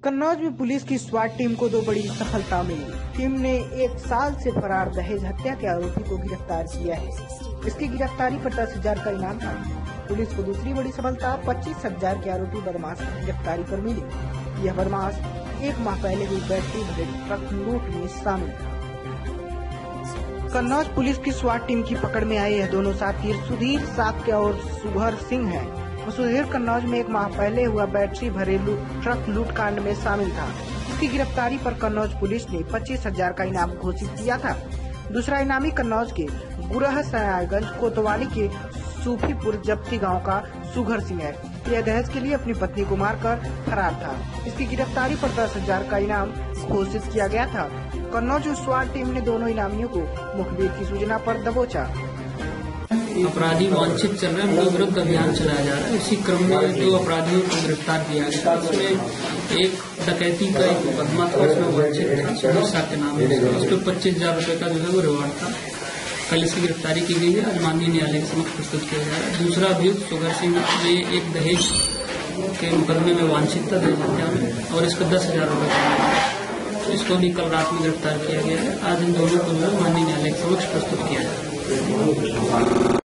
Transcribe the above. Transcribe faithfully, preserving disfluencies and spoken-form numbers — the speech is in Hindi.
कन्नौज में पुलिस की स्वाट टीम को दो बड़ी सफलता मिली। टीम ने एक साल से फरार दहेज हत्या के आरोपी को गिरफ्तार किया है। इसकी गिरफ्तारी पर दस हजार का इनाम था। पुलिस को दूसरी बड़ी सफलता पच्चीस हजार के आरोपी बदमाश की गिरफ्तारी पर मिली। यह बदमाश एक माह पहले हुई बैटरी भरे ट्रक लूट में शामिल था। कन्नौज पुलिस की स्वाट टीम की पकड़ में आए यह दोनों साथी सुधीर साक्य और सुघर सिंह हैं। सुधीर कन्नौज में एक माह पहले हुआ बैटरी भरे ट्रक लूट कांड में शामिल था। इसकी गिरफ्तारी पर कन्नौज पुलिस ने पच्चीस हजार का इनाम घोषित किया था। दूसरा इनामी कन्नौज के गुरह सरायगंज कोतवाली के सूफीपुर जब्ती गांव का सुघर सिंह है। यह दहेज के लिए अपनी पत्नी को मारकर फरार था। इसकी गिरफ्तारी पर दस हजार का इनाम घोषित किया गया था। कन्नौज स्वाट टीम ने दोनों इनामियों को मुखबिर की सूचना पर दबोचा। अपराधी वांछित चल रहे हैं, उनके विरुद्ध अभियान चलाया जा रहा है। इसी क्रम में दो अपराधियों को गिरफ्तार किया गया। इसमें एक डकैती का एक मुकदमा था, उसमें वांछित था सुधीर साक्य नाम है। उस पर पच्चीस हजार रूपये का जो है वो रिवार्ड था। कल इसकी गिरफ्तारी की गई है, आज माननीय न्यायालय के समक्ष प्रस्तुत किया जा रहा है। दूसरा अभियुक्त सुघर सिंह ये एक दहेज के मुकदमे में वांछित था, दहेज हत्या में, और इसका दस हजार रूपये का। इसको भी कल रात में गिरफ्तार किया गया है। आज इन दोनों को माननीय न्यायालय के समक्ष प्रस्तुत किया जा रहा है।